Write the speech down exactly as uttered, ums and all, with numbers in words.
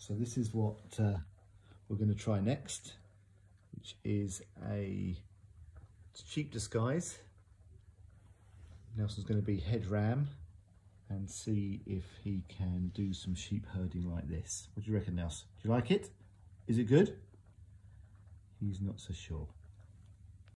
So this is what uh, we're going to try next, which is a sheep disguise. Nelson's going to be head ram and see if he can do some sheep herding like this. What do you reckon, Nelson? Do you like it? Is it good? He's not so sure.